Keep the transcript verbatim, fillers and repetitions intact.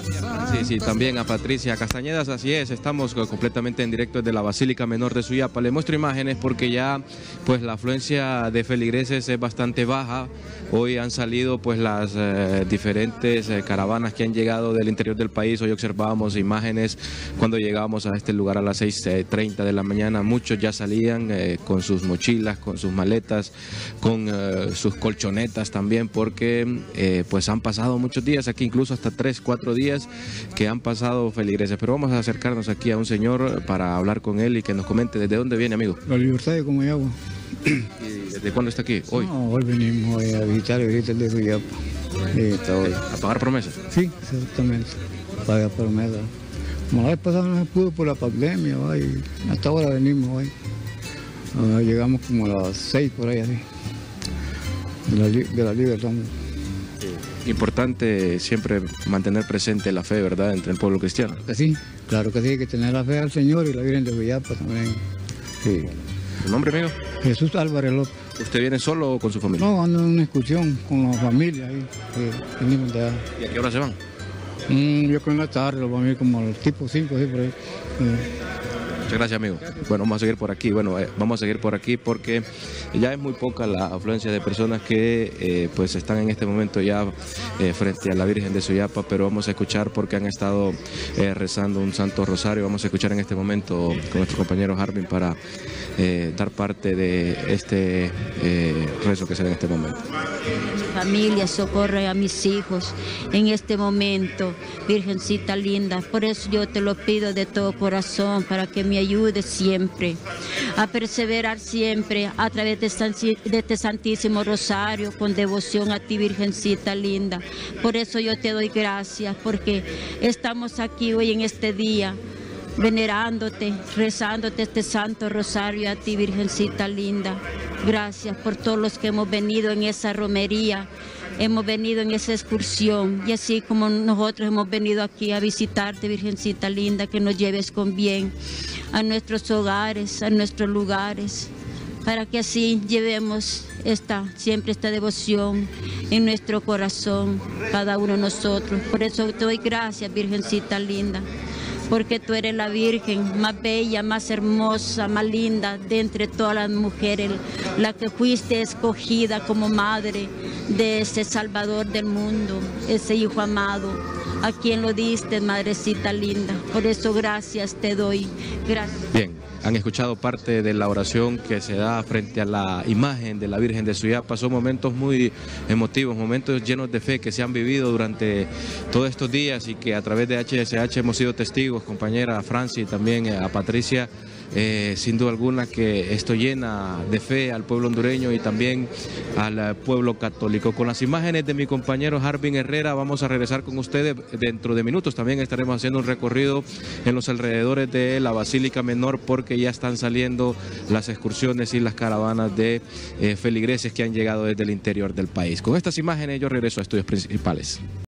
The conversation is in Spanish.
Sí, sí, también a Patricia Castañedas, así es, estamos completamente en directo desde la Basílica Menor de Suyapa. Le muestro imágenes porque ya pues la afluencia de feligreses es bastante baja. Hoy han salido pues las eh, diferentes eh, caravanas que han llegado del interior del país. Hoy observábamos imágenes cuando llegábamos a este lugar a las seis treinta de la mañana. Muchos ya salían eh, con sus mochilas, con sus maletas, con eh, sus colchonetas también, porque eh, pues han pasado muchos días aquí, incluso hasta tres, cuatro días que han pasado feligreses. Pero vamos a acercarnos aquí a un señor para hablar con él y que nos comente desde dónde viene, amigo. La Libertad de Comayagua. ¿Y desde cuándo está aquí? ¿Hoy? No, hoy venimos a visitar el Virgen de Suyapa. Sí, está hoy. ¿A pagar promesas? Sí, exactamente. Pagar promesas. Como la vez pasada no se pudo por la pandemia, ¿va? Y hasta ahora venimos hoy. Uh, llegamos como a las seis por ahí, así. De la, de la Libertad. Importante siempre mantener presente la fe, ¿verdad?, entre el pueblo cristiano. Que sí, claro que sí, hay que tener la fe al Señor y la Virgen de Suyapa también. Sí. ¿Su nombre, amigo? Jesús Álvarez López. ¿Usted viene solo o con su familia? No, ando en una excursión con la familia ahí. Sí, venimos de allá. ¿Y a qué hora se van? Mm, yo creo que en la tarde, lo vamos a ir como al tipo cinco, así por ahí. Sí. Muchas gracias, amigo. Bueno, vamos a seguir por aquí. Bueno, eh, vamos a seguir por aquí porque ya es muy poca la afluencia de personas que eh, pues están en este momento ya eh, frente a la Virgen de Suyapa, pero vamos a escuchar porque han estado eh, rezando un Santo Rosario. Vamos a escuchar en este momento con nuestro compañero Harvin para eh, dar parte de este eh, rezo que se da en este momento. Familia, socorre a mis hijos en este momento, Virgencita linda. Por eso yo te lo pido de todo corazón, para que me ayude siempre a perseverar siempre a través de este Santísimo Rosario, con devoción a ti, Virgencita linda. Por eso yo te doy gracias, porque estamos aquí hoy en este día, venerándote, rezándote este Santo Rosario a ti, Virgencita linda. Gracias por todos los que hemos venido en esa romería, hemos venido en esa excursión, y así como nosotros hemos venido aquí a visitarte, Virgencita linda, que nos lleves con bien a nuestros hogares, a nuestros lugares, para que así llevemos esta, siempre esta devoción en nuestro corazón, cada uno de nosotros. Por eso te doy gracias, Virgencita linda, porque tú eres la Virgen más bella, más hermosa, más linda de entre todas las mujeres, la que fuiste escogida como madre de ese Salvador del mundo, ese Hijo amado, a quien lo diste, Madrecita linda. Por eso gracias te doy. Gracias. Bien, han escuchado parte de la oración que se da frente a la imagen de la Virgen de Suyapa. Son momentos muy emotivos, momentos llenos de fe que se han vivido durante todos estos días y que a través de H S H hemos sido testigos, compañera Franci y también a Patricia. Eh, sin duda alguna que esto llena de fe al pueblo hondureño y también al pueblo católico. Con las imágenes de mi compañero Harvin Herrera vamos a regresar con ustedes dentro de minutos. También estaremos haciendo un recorrido en los alrededores de la Basílica Menor, porque ya están saliendo las excursiones y las caravanas de eh, feligreses que han llegado desde el interior del país. Con estas imágenes yo regreso a estudios principales.